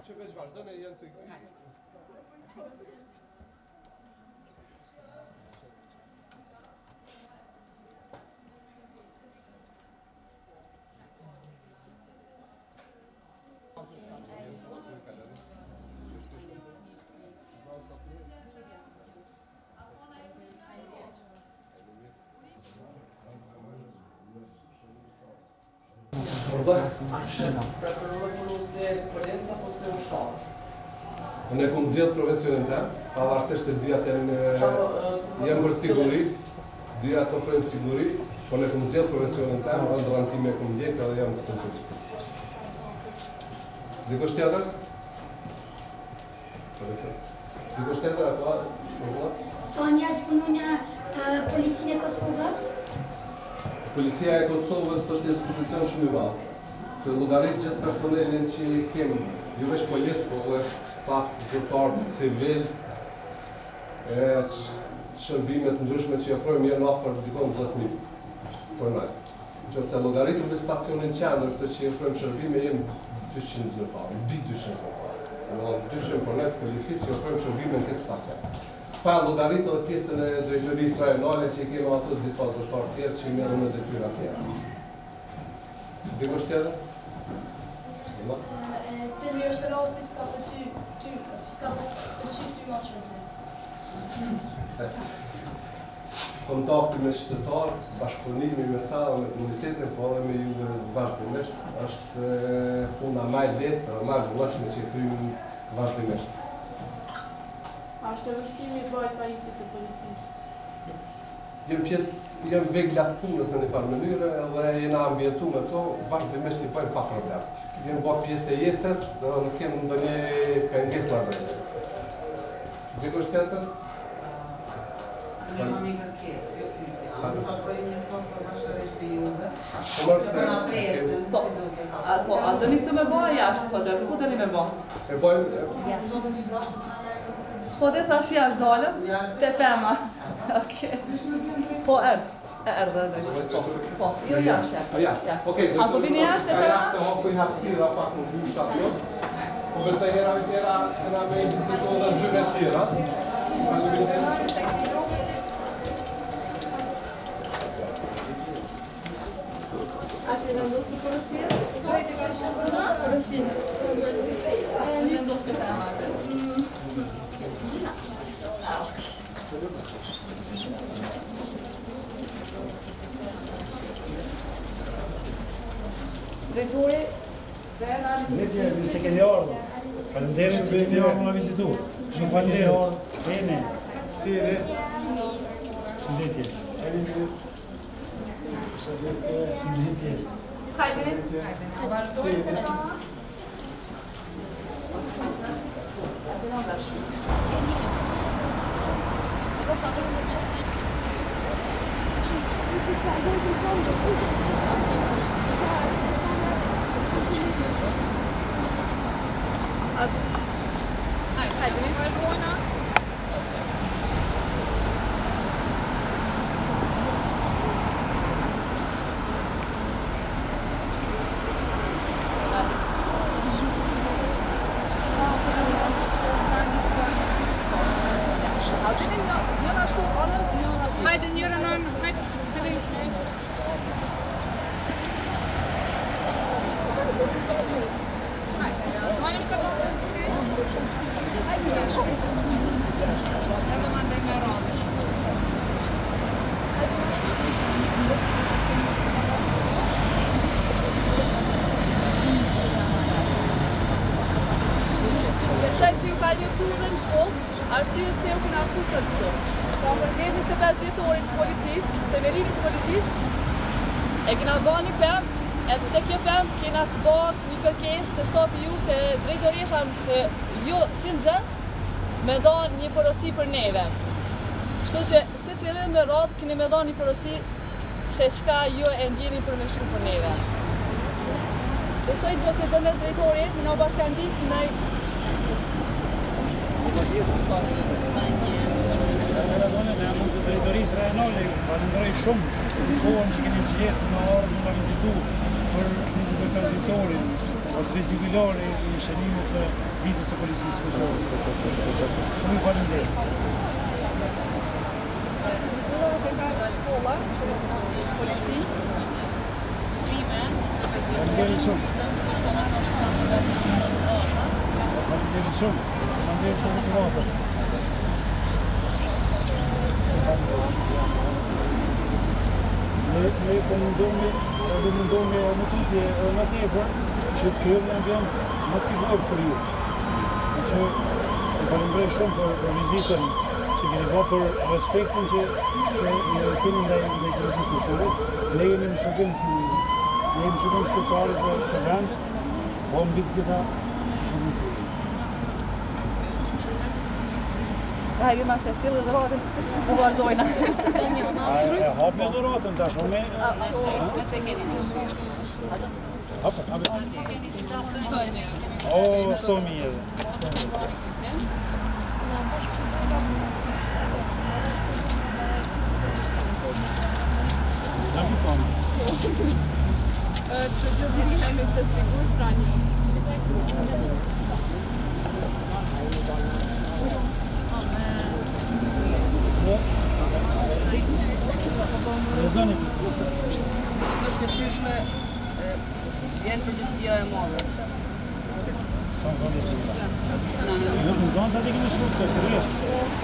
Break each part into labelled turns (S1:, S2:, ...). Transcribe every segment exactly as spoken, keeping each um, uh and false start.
S1: që veç vazhdojnë e janë të...
S2: Preferohet se policia apo se ushtar?
S1: Unë e kom zgjedh profesionin tem, pavarësisht se dyja janë janë për siguri, dyja të ofrojnë siguri, por ne kom zgjedh profesionin tem, ëndrrën time e kom ndjek edhe jam këtu në polici. Dikush tjetër? Dikush tjetër apo?
S3: Sa njerëz punojnë në policinë e Kosovës?
S1: Policia e Kosovës është një institucion shumë i madh. Të llogarisë gjithë personelin që kemi, jo vetëm policë, por edhe staf, zyrtar, civil, e shërbimet ndryshme që ofrojmë janë afër dikon dhjetë mijë për mes. Nëse llogaritur me stacionin qendër të që ofrojmë shërbime jemi dyqind zyrtarë, mbi dyqind zyrtarë. Do dyqind për mes policisë që ofrojmë shërbime në këtë stacion. Pa llogaritur edhe pjesën e drejtorisë rajonale që kemi ato disa zyrtarë tjerë që merren me detyra tjera. Dikush tjetër?
S3: Cili është rasti që ka pëlqy ty, që ka pëlqy ty më shumë?
S1: Kontakti me qytetarë, bashkëpunimi me ta, me komunitetin, po edhe me ju vazhdimisht, është puna më e lehtë dhe më e vështirë që kryejmë vazhdimisht.
S4: A është e vështirë të bëhet pajisje të policisë?
S1: Jem pjesë, jem vegla të punës në një farë mënyrë dhe jena ambientu me to, vazhdimisht i bëjmë pa problem. Jem bërë pjesë e jetës dhe nuk jem ndonjë pengesë në drejtë. Dikush tjetër?
S5: Ne mam një kërkesë, jo pyetje. A do ta bëjmë një kohë për bashkërisht me juve?
S1: Po,
S5: na presin,
S4: Po,
S5: si duket.
S4: a, po, a dëni këtë me bëha jashtë, po, dhe ku dëni me bëha?
S1: E bëjmë...
S4: Po, dhe sa shi jashtë zalëm, te pema. Okej. Po, erë. E erë dhe dhe. Po, po, jo jashtë,
S1: A
S4: jashtë.
S1: jashtë? Okej.
S4: A po vini jashtë e
S1: A
S4: pema?
S1: jashtë se hapë i hapësira pak në dy shtatë jo. Po përse hera me tjera, hera me i disito dhe zyre tjera.
S4: A ti vendos të përësia? Qojtë që është në përësia. E vendos të pema. Drejtori, Vera...
S6: Letje, vi se keni ardhur. Faleminderit që keni ardhur na vizitu. Shumë faleminderit. Jeni. Si jeni? Shëndetje. Shëndetje.
S4: Hajde. Vazhdojmë. Hajde, mi vazhdojna. Hajde njërën anë, hajde, hajde. Malim ka hajde jashtë. Edhe mandaj me radhë shumë. Besoj që ju ka njoftu edhe në shkollë, arsye pse ju kena këtu sot këtu. Ka për njëzet e pesë vjetorit të policisë, të themelimit të policisë, e kena bërë një pemë, edhe të kjo pemë kena bërë një kërkesë të stafi ju të drejtorisha që ju si nxënës me dhanë një porosi për neve. Kështu që se cilën me radhë keni me dhanë një porosi se çka ju e ndjeni për me shumë për neve. Besoj që ose do me drejtori, më në bashkan gjithë në
S6: Ne mund të drejtorisë rajonale, ju falenderoj shumë kohën që keni gjetë në ardhur na vizitu për njëzet e pesë vjetorin është vetë jubilari i shënimit të ditës së policisë së Kosovës. Shumë i faleminderit.
S4: Gjithëra të përsi nga shkolla, polici, prime, njëzet e pesë
S6: Faleminderit shumë.
S4: sensi të shkollës në në në në në
S6: Faleminderit shumë. Faleminderit shumë të vatës. Ne po mundohemi, edhe mundohemi më tutje më tepër që të krijojmë një ambient më të sigurt për ju. Që ju falenderoj shumë për, për vizitën që keni bërë, për respektin që që keni ndaj ndaj policisë së Kosovës. Ne jemi në shërbim të ne jemi shërbim shqiptarit të, të vendit, po më ditë gjitha shumë të.
S4: Hajde ma se cilë dhe rotën, u vazhdojna.
S6: E hapë me dhuratën tash, o me...
S4: Nëse keni një shumë.
S6: Hapë, hapë. O, so mi edhe. Në që panë?
S4: Që gjithë me të sigur, pra një.
S6: Rezoni?
S2: Që të shkëshyshme vjen përgjithësia e madhe.
S6: Sa në zonë e shqipta? Në në zonë sa të kënë shqipta, seriosht.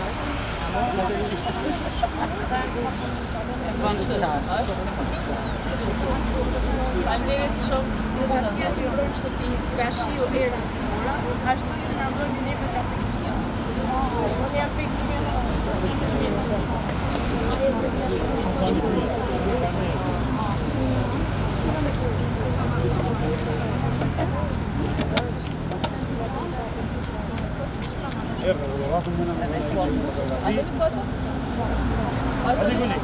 S2: E fanë të qarë.
S4: Faleminderit shumë.
S3: Si që atje që mbrojnë shtëpi nga shiu era të mora, ashtu ju nga mbrojnë neve nga fekcia. Unë jam fekcia.
S6: E, për dhuratën më në më në
S4: Hajde një foto?
S6: Hajde gulli.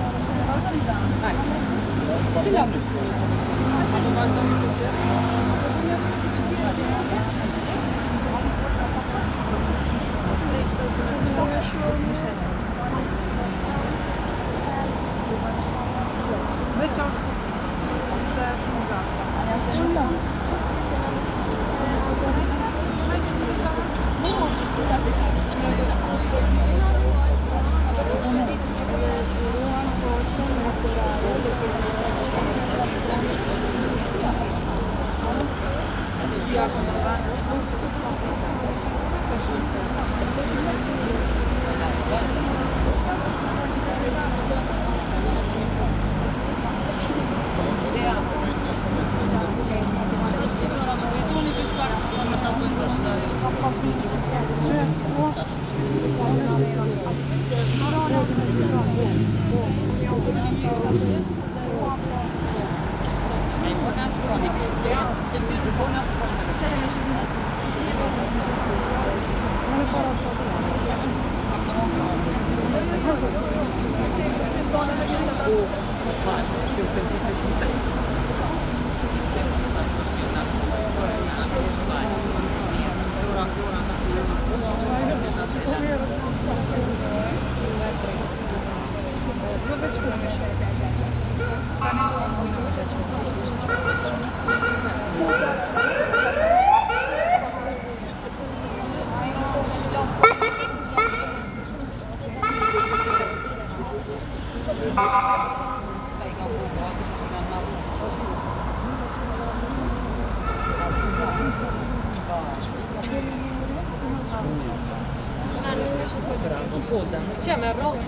S4: Që me rrë?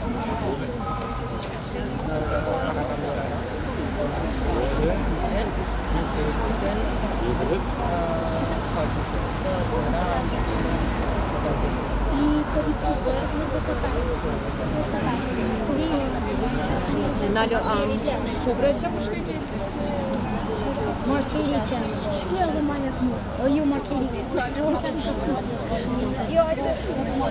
S4: Nalo, ku bre që më shkëjti?
S7: Markerika. Shkruaj edhe manja të mua. O ju Markerika. Jo, është çu shumë. Jo, është shumë.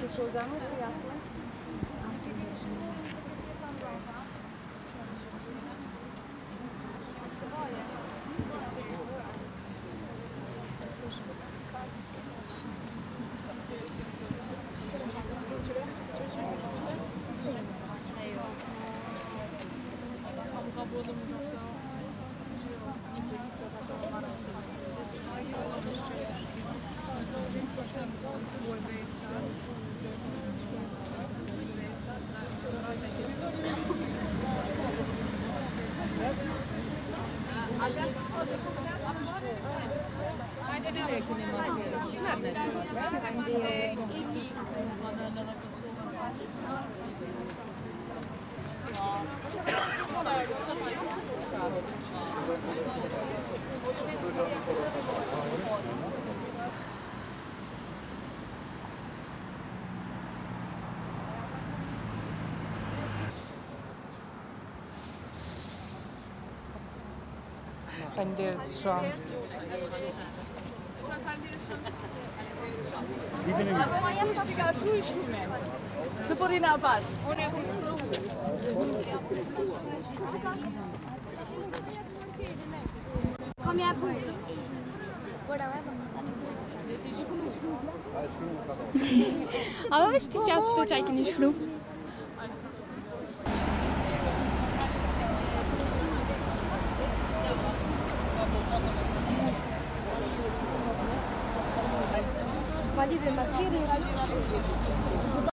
S8: Faleminderit shumë.
S6: Ditën e mirë.
S4: Ma jam të ka shu i shume. Së porina pash. Unë e ku shkru.
S7: Kom ja bujë. A do vesh ti qasë shto qaj këni shkru?
S3: Valide ma kiri